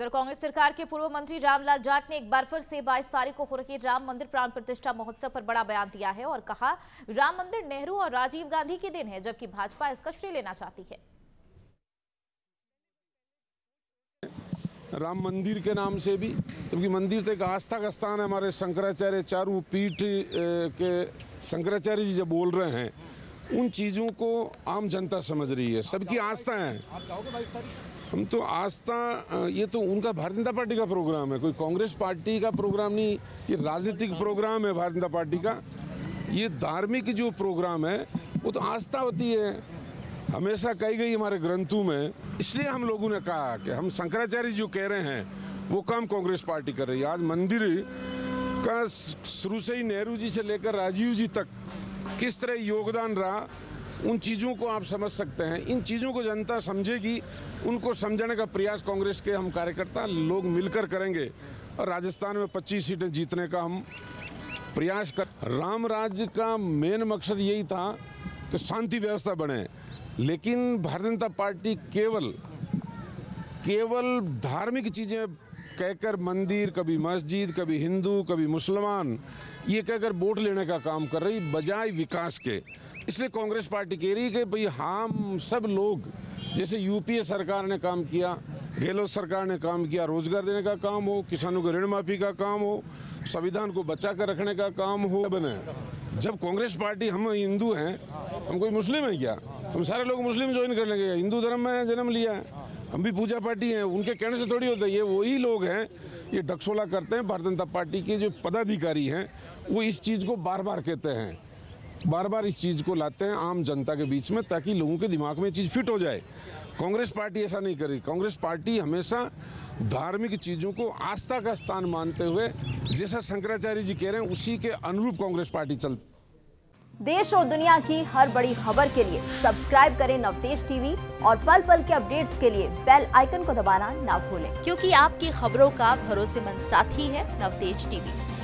उधर कांग्रेस सरकार के पूर्व मंत्री रामलाल जाट ने एक बार फिर से 22 तारीख को हो रही राम मंदिर प्राण प्रतिष्ठा महोत्सव पर बड़ा बयान दिया है और कहा, राम मंदिर नेहरू और राजीव गांधी की देन है, जबकि भाजपा इसका श्रेय लेना चाहती है। राम मंदिर के नाम से भी, क्योंकि मंदिर तो एक आस्था का स्थान है। हमारे शंकराचार्य चारों पीठ के शंकराचार्य जी जब बोल रहे हैं, उन चीज़ों को आम जनता समझ रही है, सबकी आस्था है। हम तो आस्था, ये तो उनका भारतीय जनता पार्टी का प्रोग्राम है, कोई कांग्रेस पार्टी का प्रोग्राम नहीं। ये राजनीतिक प्रोग्राम है भारतीय जनता पार्टी का। ये धार्मिक जो प्रोग्राम है वो तो आस्था होती है, हमेशा कही गई हमारे ग्रंथों में। इसलिए हम लोगों ने कहा कि हम शंकराचार्य जो कह रहे हैं वो काम कांग्रेस पार्टी कर रही है। आज मंदिर का शुरू से ही नेहरू जी से लेकर राजीव जी तक किस तरह योगदान रहा, उन चीज़ों को आप समझ सकते हैं। इन चीज़ों को जनता समझेगी, उनको समझाने का प्रयास कांग्रेस के हम कार्यकर्ता लोग मिलकर करेंगे और राजस्थान में 25 सीटें जीतने का हम प्रयास कर। राम राज्य का मेन मकसद यही था कि शांति व्यवस्था बने, लेकिन भारतीय जनता पार्टी केवल धार्मिक चीज़ें कहकर मंदिर, कभी मस्जिद, कभी हिंदू, कभी मुसलमान, ये कहकर वोट लेने का काम कर रही बजाय विकास के। इसलिए कांग्रेस पार्टी कह रही है कि भाई हम सब लोग, जैसे यूपीए सरकार ने काम किया, गहलोत सरकार ने काम किया, रोजगार देने का काम हो, किसानों को ऋण माफी का काम हो, संविधान को बचा कर रखने का काम हो, बने। जब कांग्रेस पार्टी, हम हिंदू हैं, हम कोई मुस्लिम है क्या? हम सारे लोग मुस्लिम ज्वाइन कर लेंगे? हिंदू धर्म में जन्म लिया है, हम भी पूजा पार्टी हैं, उनके कहने से थोड़ी होता है। ये वही लोग हैं, ये डकसोला करते हैं। भारतीय जनता पार्टी के जो पदाधिकारी हैं वो इस चीज़ को बार बार कहते हैं, बार बार इस चीज़ को लाते हैं आम जनता के बीच में, ताकि लोगों के दिमाग में चीज़ फिट हो जाए। कांग्रेस पार्टी ऐसा नहीं करी। कांग्रेस पार्टी हमेशा धार्मिक चीज़ों को आस्था का स्थान मानते हुए, जैसा शंकराचार्य जी कह रहे हैं उसी के अनुरूप कांग्रेस पार्टी चलती। देश और दुनिया की हर बड़ी खबर के लिए सब्सक्राइब करें नवतेज टीवी और पल पल के अपडेट्स के लिए बेल आइकन को दबाना ना भूलें, क्योंकि आपकी खबरों का भरोसेमंद साथी है नवतेज टीवी।